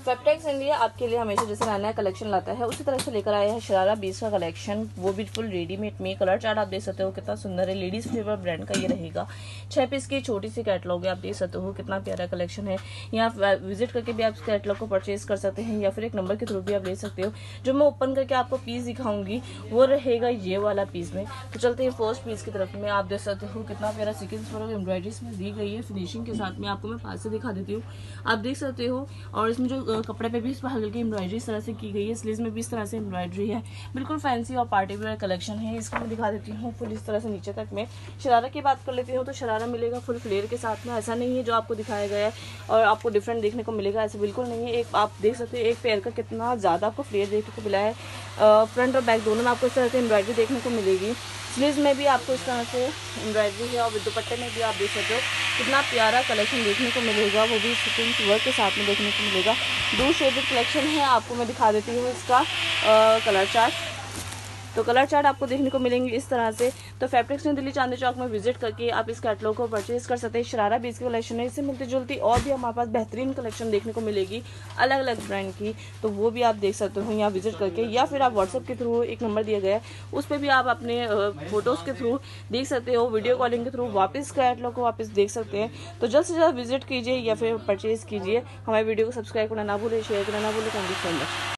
Fabrics India आपके लिए हमेशा जैसे नया नया कलेक्शन लाता है उसी तरह से लेकर आया है शरारा 20 का कलेक्शन, वो भी फुल रेडीमेड में। कलर चार्ट आप देख सकते हो कितना सुंदर है, लेडीज फेवर ब्रांड का ये रहेगा। 6 पीस की छोटी सी कैटलॉग है, आप देख सकते हो कितना प्यारा कलेक्शन है। यहाँ विजिट करके भी आप इस कैटलॉग को परचेज कर सकते हैं या फिर एक नंबर के थ्रू भी आप ले सकते हो। जो मैं ओपन करके आपको पीस दिखाऊंगी वो रहेगा ये वाला पीस में। तो चलते हैं फर्स्ट पीस की तरफ में। आप देख सकते हो कितना प्यारा सीक्वेंस वर्क एम्ब्रॉयडरीज में दी गई है फिनिशिंग के साथ में। आपको मैं पास से दिखा देती हूँ, आप देख सकते हो। और इसमें जो कपड़े पे भी इस पर हल्की एम्ब्रॉयडरी इस तरह से की गई है, स्लीव्स में भी इस तरह से एम्ब्रॉयडरी है। बिल्कुल फैंसी और पार्टी वेयर कलेक्शन है। इसको मैं दिखा देती हूँ फुल इस तरह से नीचे तक में। शरारा की बात कर लेती हूँ तो शरारा मिलेगा फुल फ्लेयर के साथ में। ऐसा नहीं है जो आपको दिखाया गया है और आपको डिफरेंट देखने को मिलेगा, ऐसा बिल्कुल नहीं है। एक आप देख सकते हो एक पेयर का कितना ज़्यादा आपको फ्लेयर देखने को मिला है। फ्रंट और बैक दोनों में आपको इस तरह से एम्ब्रॉयडरी देखने को मिलेगी। स्लीव्स में भी आपको इस तरह से एम्ब्रॉयडरी है और दुपट्टे में भी आप देख सकते हो कितना प्यारा कलेक्शन देखने को मिलेगा, वो भी सीक्वेंस वर्क के साथ में देखने को मिलेगा। 2 शेडेड कलेक्शन है। आपको मैं दिखा देती हूँ इसका कलर चार्ट। तो कलर चार्ट आपको देखने को मिलेंगे इस तरह से। तो फैब्रिक्स में दिल्ली चांदनी चौक में विजिट करके आप इस कैटलॉग को परचेज कर सकते हैं। शरारा 20 की कलेक्शन है, इससे मिलती जुलती और भी हमारे पास बेहतरीन कलेक्शन देखने को मिलेगी अलग अलग ब्रांड की। तो वो भी आप देख सकते हो यहाँ विजिट करके, या फिर आप व्हाट्सएप के थ्रू एक नंबर दिया गया है उस पर भी आप अपने फोटोज़ के थ्रू देख सकते हो, वीडियो कॉलिंग के थ्रू वापस कैटलॉग को वापस देख सकते हैं। तो जल्द से जल्द विजिट कीजिए या फिर परचेज कीजिए। हमारे वीडियो को सब्सक्राइब करना ना भूलें, शेयर करना ना भूलें। Thank you so much.